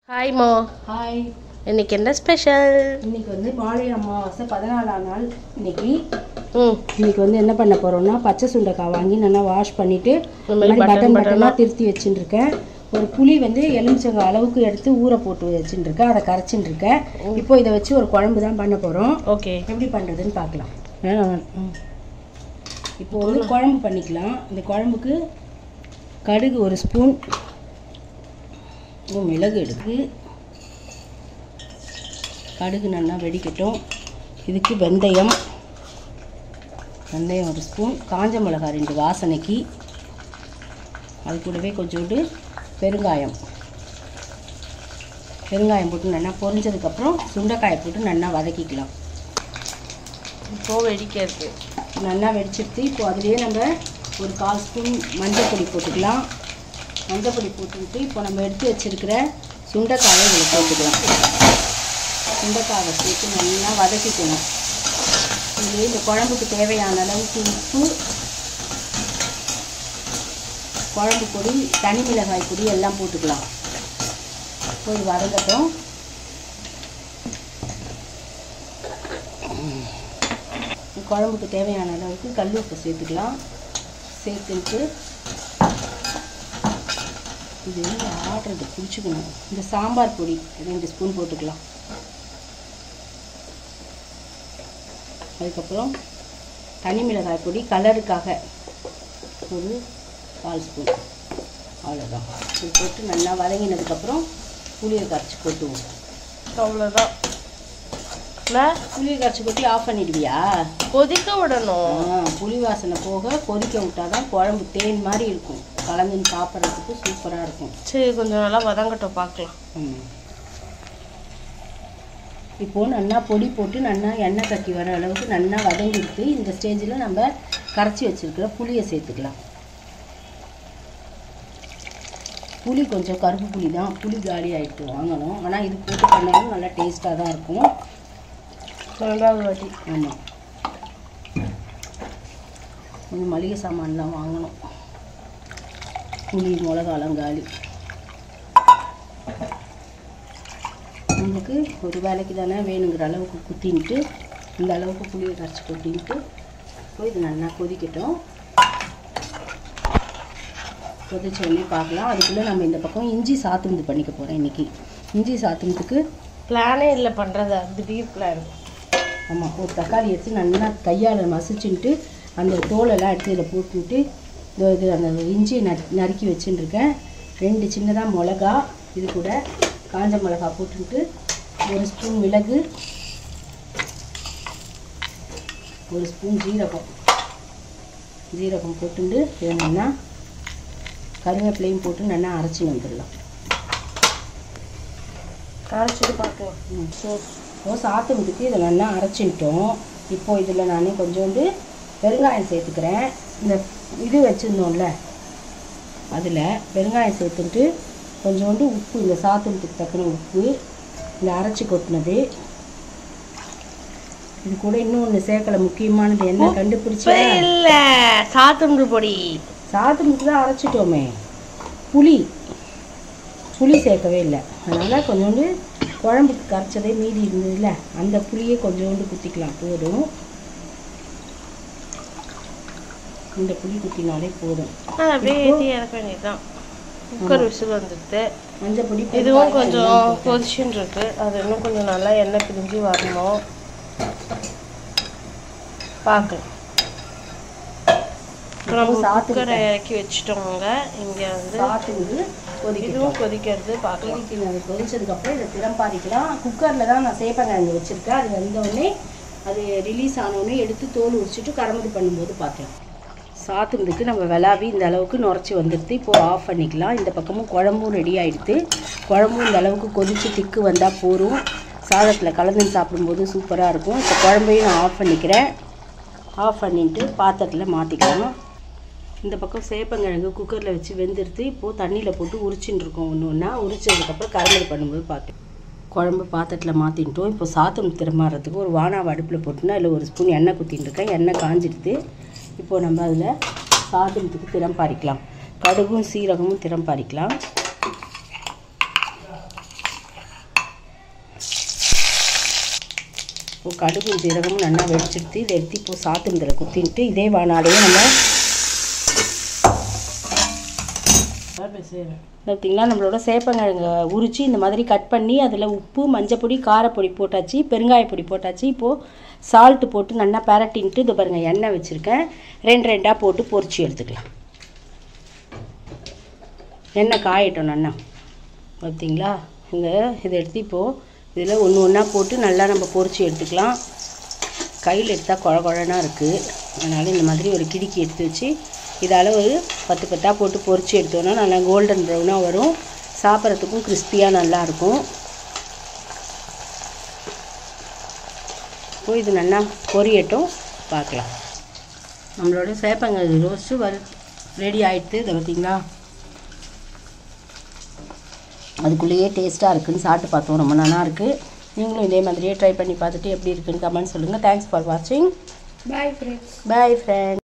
Hi மா. Hi. இன்னைக்கு என்ன ஸ்பெஷல்? இன்னைக்கு வந்து மாலை அமாவாசை 14ஆம் நாள். இன்னைக்கு வந்து என்ன பண்ண போறோம்னா பச்சை சுண்டைக்காய் வாங்கி நல்லா வாஷ் பண்ணிட்டு பட்டன் பட்டனா திருத்தி வச்சுட்டு இருக்கேன். ஒரு புளி வந்து எலுமிச்சங்க அளவுக்கு எடுத்து ஊற போட்டு வச்சுட்டு இருக்கேன். அதை கரைச்சிட்டு இருக்கேன். இப்போ இதை வச்சு ஒரு குழம்பு தான் பண்ண போறோம். ஓகே, எப்படி பண்றதுன்னு பார்க்கலாம். இப்போ வந்து குழம்பு பண்ணிக்கலாம். இந்த குழம்புக்கு கடுகு ஒரு ஸ்பூன், மிளகு எடுத்து கடுகு நல்லா வெடிக்கட்டும். இதுக்கு வெந்தயம் ஒரு ஸ்பூன், காஞ்ச மிளகாய் 2 வாசனைக்கு, அது கூடவே கொஞ்சோண்டு பெருங்காயம் போட்டு நல்லா பொரிஞ்சதுக்கப்புறம் சுண்டைக்காயை போட்டு நல்லா வதக்கிக்கலாம். இப்போது வெடிக்கிறது நல்லா வெடிச்சிட்டு இப்போ அதுலேயே நம்ம ஒரு 1/4 ஸ்பூன் மஞ்சள் பொடி போட்டுக்கலாம். மஞ்சள் பொடி போட்டுக்கிட்டு இப்போ நம்ம எடுத்து வச்சுருக்கிற சுண்டைக்காயை இதில் போட்டுக்கலாம். சுண்டைக்காயை சேர்த்து நல்லா வதக்கிக்கணும். இதுலேயே இந்த குழம்புக்கு தேவையான அளவுக்கு உப்பு, குழம்பு பொடி, தனி மிளகாய் பொடி எல்லாம் போட்டுக்கலாம். போய் வதங்கட்டும். குழம்புக்கு தேவையான அளவுக்கு கல் உப்பு சேர்த்துக்கலாம். சேர்த்துட்டு இது ஆடுறது பிடிச்சிக்கணும். இந்த சாம்பார் பொடி 2 ஸ்பூன் போட்டுக்கலாம். அதுக்கப்புறம் தனி மிளகாய் பொடி கலருக்காக ஒரு 1/4 ஸ்பூன், அவ்வளோதான். இது போட்டு நல்லா வதங்கினதுக்கப்புறம் புளியை கரைச்சி கொட்டுவோம். அவ்வளோதான். புளியை கரைச்சி கொட்டி ஆஃப் பண்ணிடுவியா? கொதிக்க விடணும். புளி வாசனை போக கொதிக்க விட்டால் தான் குழம்பு தேன் மாதிரி இருக்கும். கலந்துன்னு சாப்பிட்றதுக்கு சூப்பராக இருக்கும். சரி, கொஞ்சம் நல்லா வதங்கட்டும், பார்க்கலாம். இப்போது நல்லா பொடி போட்டு நல்லா எண்ணெய் கட்டி வர அளவுக்கு நல்லா வதங்கிடுத்து. இந்த ஸ்டேஜில் நம்ம கரைச்சி வச்சுருக்கிற புளியை சேர்த்துக்கலாம். புளி கொஞ்சம் கருப்பு புளி தான், புளி காலி ஆகிட்டு வாங்கணும். ஆனால் இது போட்டு பண்ணாலும் நல்லா டேஸ்ட்டாக தான் இருக்கும். 2வது வாட்டி. ஆமாம், கொஞ்சம் மளிகை சாமான்லாம் வாங்கணும். புளி மிளகாலாம் காலி. உங்களுக்கு ஒரு வேலைக்கு தானே வேணுங்கிற அளவுக்கு குத்தின்ட்டு இந்த அளவுக்கு புளியை கரைச்சி கொட்டின்ட்டு போய் இது நல்லா கொதிக்கட்டும். கொதிச்ச உடனே பார்க்கலாம். அதுக்குள்ளே நம்ம இந்த பக்கம் இஞ்சி சாத்துந்து பண்ணிக்க போகிறோம். இன்றைக்கி இஞ்சி சாத்துனதுக்கு பிளானே இல்லை பண்ணுறதா, திடீர் பிளான். ஆமாம், ஒரு தக்காளி எடுத்து நல்லா கையால் மசிச்சுட்டு அந்த தோலெல்லாம் எடுத்து இதில் போட்டுட்டு இது அந்த இஞ்சியை நறுக்கி வச்சுட்டுருக்கேன். 2 சின்னதாக மிளகா, இது கூட காஞ்ச மிளகா போட்டுட்டு 1 ஸ்பூன் மிளகு, 1 ஸ்பூன் ஜீரகம் போட்டுட்டு வேணும்னா கருவேப்பிலையும் போட்டு நல்லா அரைச்சி வந்துடலாம். அரைச்சிட்டு பார்க்கலாம். இப்போ சாத்துறதுக்கு இதை நல்லா அரைச்சிட்டோம். இப்போது இதில் நான் கொஞ்சோண்டு பெருங்காயம் சேர்த்துக்கிறேன். இந்த இது வச்சுருந்தோம்ல அதில் பெருங்காயம் சேர்த்துட்டு கொஞ்சோண்டு உப்பு, இந்த சாத்துறதுக்கு தக்கன உப்பு, இந்த அரைச்சி கொட்டினது. இது கூட இன்னொன்று சேர்க்கலை, முக்கியமானது என்ன கண்டுபிடிச்சா? இல்லை, சாத்துண்டு பொடி. சாத்துறதுக்கு தான் அரைச்சிட்டோமே, புளி சேர்க்கவே இல்லை. அதனால் கொஞ்சோண்டு குழம்புக்கு கரைச்சதே மீதி இருந்ததுல அந்த புளியை கொஞ்சோண்டு குத்திக்கலாம். போதும், இந்த புளி குத்தினாலே போதும். அப்படியே இறக்க வேண்டியதுதான். குக்கர் விசில் வந்துடுது. மஞ்சள் பொடி, இதுவும் கொஞ்சம் கொதிச்சுன்னு இருக்கு. அது இன்னும் கொஞ்சம் நல்லா எண்ணெய் பிரிஞ்சு வரணும். பார்க்கலாம். குக்கரை இறக்கி வச்சுட்டோங்க. இங்கே வந்து இதுவும் கொதிக்கிறது பார்க்கலாம். கொதிச்சதுக்கப்புறம் இதை திறம்பாரிக்கலாம். குக்கரில் தான் நான் சேப்பங்கிழங்கு வச்சுருக்கேன். அது வந்தோடனே அது ரிலீஸ் ஆனோடனே எடுத்து தோல் உரிச்சிட்டு கரமது பண்ணும்போது பார்க்கலாம். சாத்துறதுக்கு நம்ம விளாவி இந்த அளவுக்கு நுரைச்சி வந்துடுது. இப்போது ஆஃப் பண்ணிக்கலாம். இந்த பக்கமும் குழம்பும் ரெடி ஆகிடுது. குழம்பும் இந்த அளவுக்கு கொதித்து திக்கு வந்தால் போதும். சாதத்தில் கலந்து சாப்பிடும்போது சூப்பராக இருக்கும். இப்போ குழம்பையும் நான் ஆஃப் பண்ணிக்கிறேன். ஆஃப் பண்ணிட்டு பாத்திரத்தில் மாற்றிக்கலாம். இந்த பக்கம் சேப்பங்கிழங்கு குக்கரில் வச்சு வெந்துடுது. இப்போது தண்ணியில் போட்டு உரிச்சின்னு இருக்கோம். ஒன்று உரிச்சதுக்கப்புறம் கரமது பண்ணும்போது பார்க்கலாம். குழம்பு பாத்திரத்தில் மாற்றிட்டோம். இப்போ சாதம் திருமாறதுக்கு ஒரு வானாவை அடுப்பில் போட்டுனா அதில் 1 ஸ்பூன் எண்ணெய் குத்தின்னு இருக்கேன். எண்ணெய் காஞ்சிடுது. இப்போது நம்ம அதில் சாதத்துக்கு திறம் பாரிக்கலாம். கடுகும் சீரகமும் திறம் பாரிக்கலாம். இப்போ கடுகும் ஜீரகமும் நல்லா வெடிச்சிடுத்து இதை எடுத்து இப்போ சாத்துனதில் குத்தின்ட்டு இதே வானாலேயே நம்ம பார்த்தீங்களா நம்மளோட சேப்பங்கிழங்க உரித்து இந்த மாதிரி கட் பண்ணி அதில் உப்பு மஞ்சப்பொடி காரப்பொடி போட்டாச்சு பெருங்காயப்பொடி போட்டாச்சு. இப்போது சால்ட்டு போட்டு நல்லா பரட்டின்ட்டு இது பாருங்கள் எண்ணெய் வச்சுருக்கேன். ரெண்டாக போட்டு பொரிச்சு எடுத்துக்கலாம். எண்ணெய் காயட்டும் நல்லா. பார்த்தீங்களா இதை எடுத்து இப்போது இதில் ஒன்று ஒன்றா போட்டு நல்லா நம்ம பொரிச்சு எடுத்துக்கலாம். கையில் எடுத்தால் குழ குழனா இருக்குது. அதனால் இந்த மாதிரி ஒரு கிடுக்கி எடுத்து வச்சு இதால் ஒரு 10 10 போட்டு பொரிச்சு எடுத்தோன்னா நல்லா கோல்டன் ப்ரௌனாக வரும். சாப்பிட்றதுக்கும் கிறிஸ்பியாக நல்லாயிருக்கும். இப்போ இது நல்லா பொரியட்டும் பார்க்கலாம். நம்மளோட சேப்பங்கிழங்கு ரோஸ்ட்டு ரெடி ஆகிடுது. இதை பார்த்தீங்களா அதுக்குள்ளேயே டேஸ்ட்டாக இருக்குதுன்னு சாப்பிட்டு பார்த்தோம். ரொம்ப நல்லாயிருக்கு. நீங்களும் இதே மாதிரியே ட்ரை பண்ணி பார்த்துட்டு எப்படி இருக்குன்னு கமெண்ட் சொல்லுங்கள். தேங்க்ஸ் ஃபார் வாட்சிங். Bye friends. Bye friends.